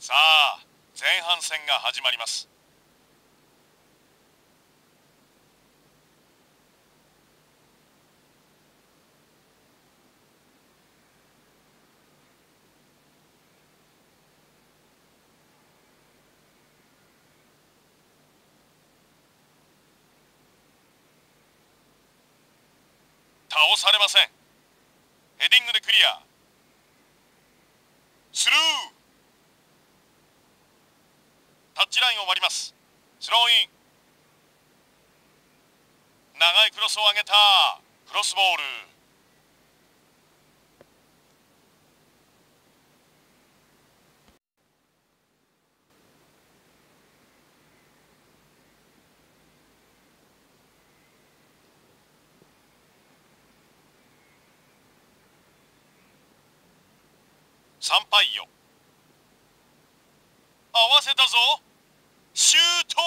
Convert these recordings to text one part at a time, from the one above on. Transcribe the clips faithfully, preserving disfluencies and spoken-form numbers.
さあ、前半戦が始まります。倒されません。ヘディングでクリア。スルー。タッチラインを割ります。スローイン。長いクロスを上げた。クロスボール。サンパイヨ。合わせたぞ。シュート。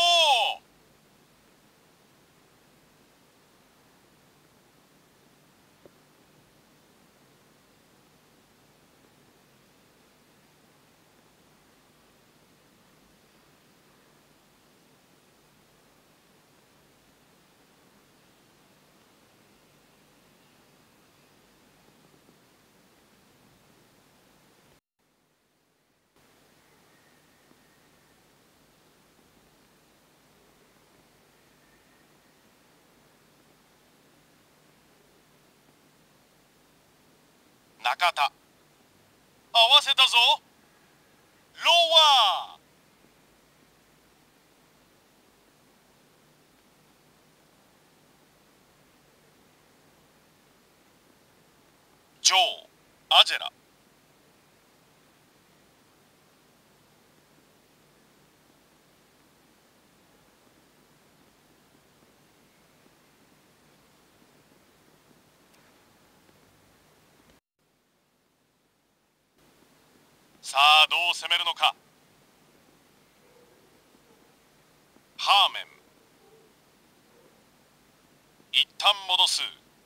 中田。合わせたぞ。ローワー。ジョー、アジェラ。さあ、どう攻めるのか。ハーメン。一旦戻す。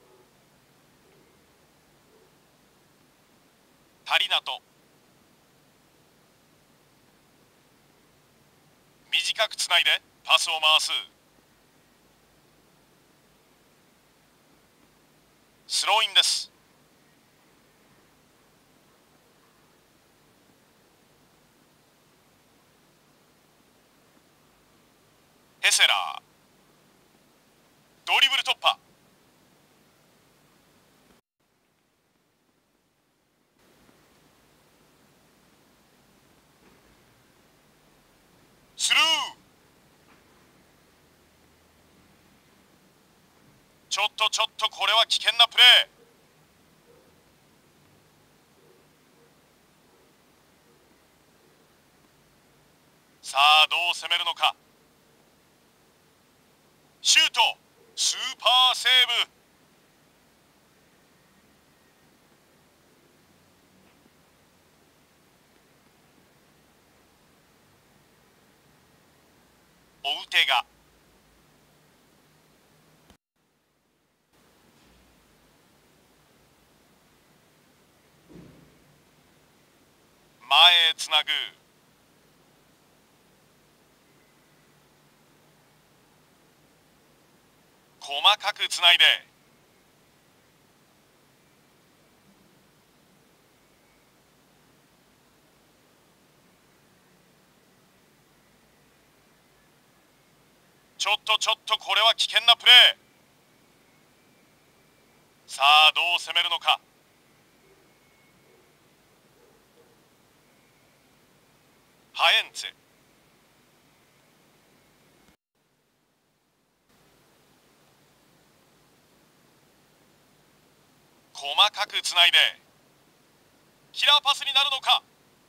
タリナト。短くつないでパスを回す。スローインです。ヘセラー。ドリブル突破。スルー。ちょっとちょっとこれは危険なプレー。さあ、どう攻めるのか。シュート。スーパーセーブ。追う手が。前へつなぐ。細かくつないで。ちょっとちょっとこれは危険なプレー。さあ、どう攻めるのか。ハエンツェ。細かくつないで。キラーパスになるのか。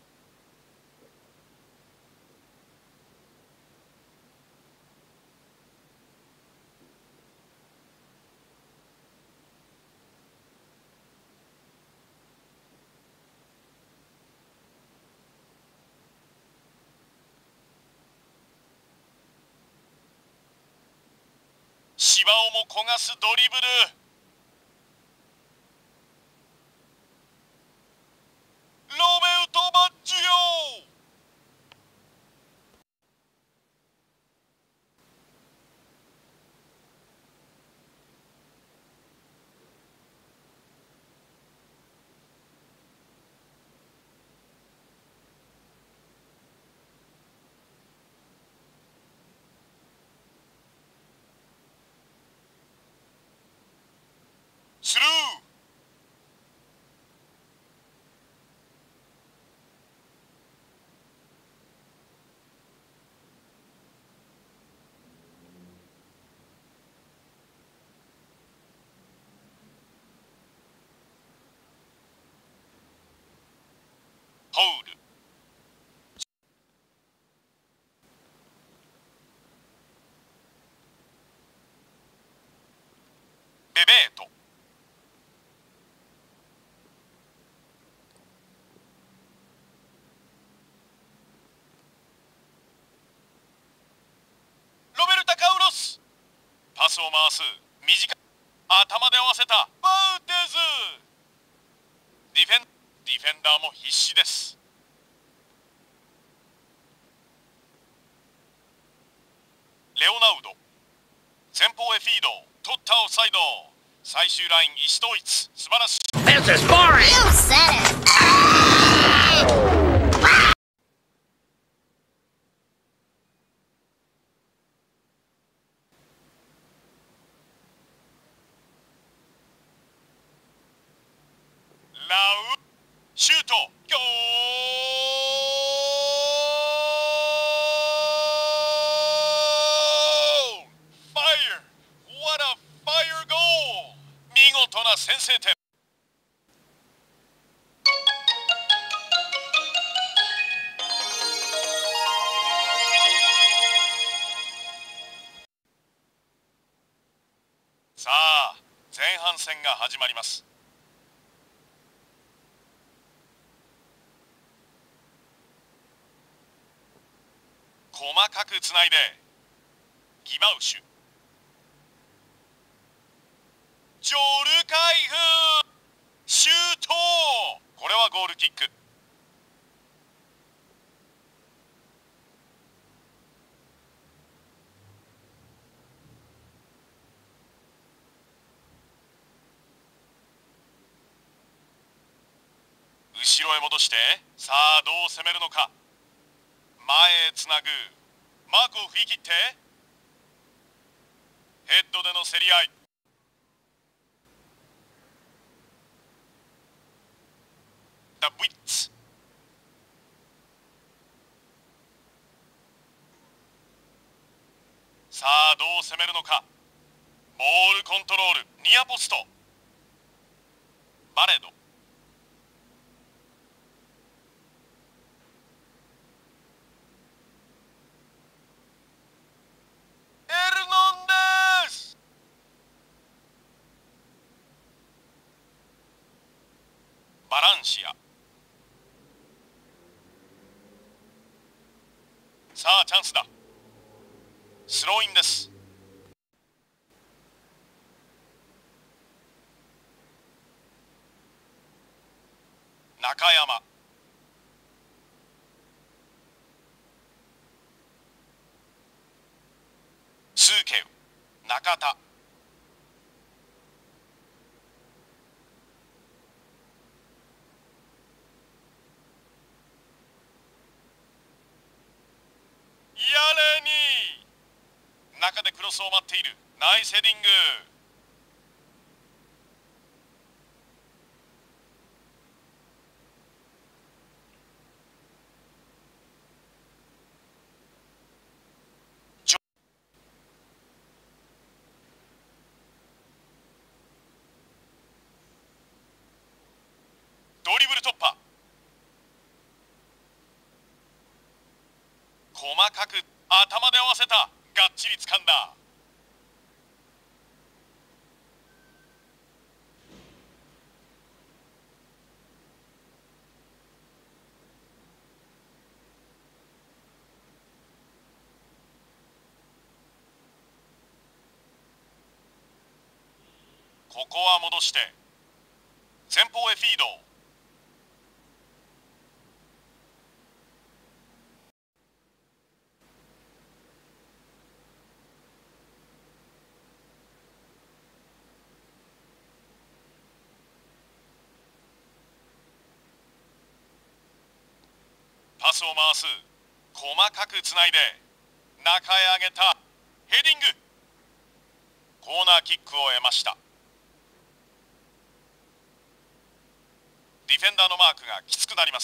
芝をも焦がすドリブル。ロベルト・バッジオ。 ベベート。ロベルタ・カウロス。パスを回す。短い。頭で合わせた。バウテズ。ディフェンディフェンダーも必死です。レオナウド。前方へフィード。取ったオフサイド。最終ライン意思統一。素晴らしい。 This is boring! You said it! ラウシュート。ゴール。ファイア。 What a fire goal。 見事な先制点。さあ、前半戦が始まります。細かくつないでギバウシュ。ジョルカイフ。シュート。これはゴールキック。後ろへ戻して、さあどう攻めるのか。前へつなぐ。マークを振り切ってヘッドでの競り合い。ダブイッツ。さあどう攻めるのか。ボールコントロール。ニアポスト。バレド。バランシア。さあチャンスだ。スローインです。中山。スーケウ。中田。やれに中でクロスを待っている。ナイスヘディング。ドリブル突破。細かく頭で合わせた。がっちり掴んだ。ここは戻して前方へフィード。パスを回す。細かくつないで中へ上げた。ヘディング。コーナーキックを得ました。ディフェンダーのマークがきつくなります。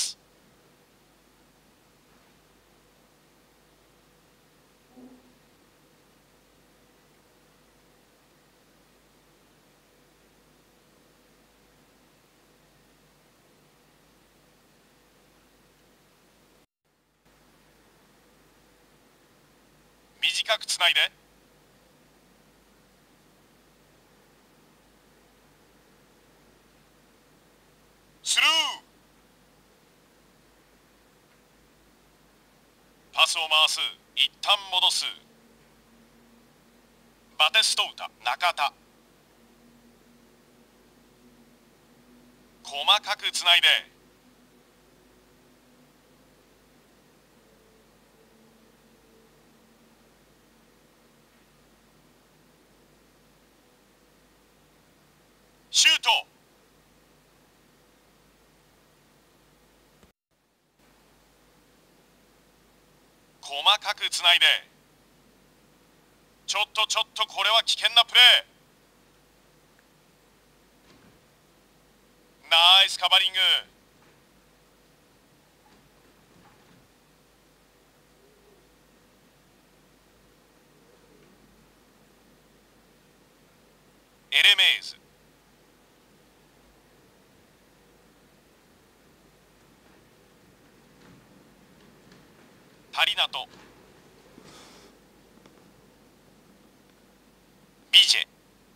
短くつないでパスを回す。一旦戻す。バテストウタ中田。細かくつないで。シュート。細かくつないで。ちょっとちょっとこれは危険なプレー。ナイスカバリング。エレメーズ。タリナト。ビジェ。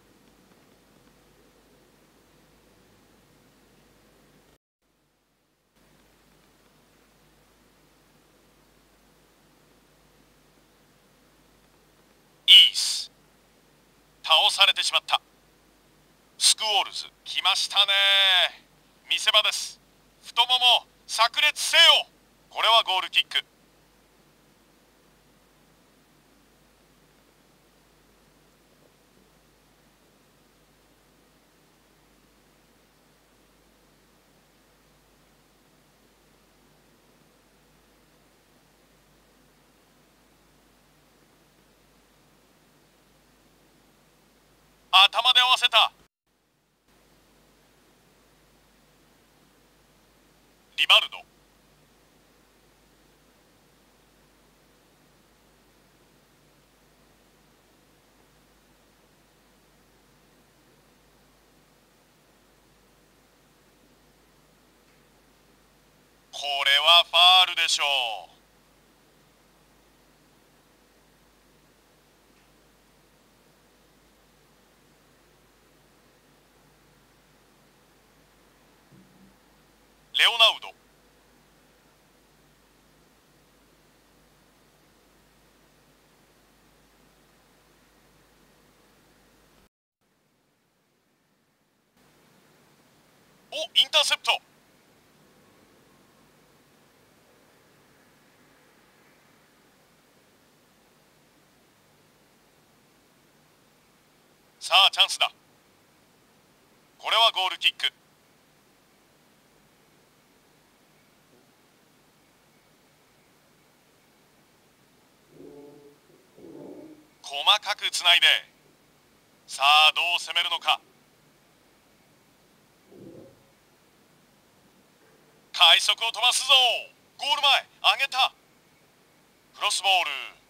イース。倒されてしまった。スクウォールズ来ましたね。見せ場です。太もも炸裂せよ。これはゴールキック。頭で合わせた。リバルド。これはファールでしょう。レオナウド。お、インターセプト。さあチャンスだ。これはゴールキック。細かくつないで。さあどう攻めるのか。快速を飛ばすぞ。ゴール前上げた。クロスボール。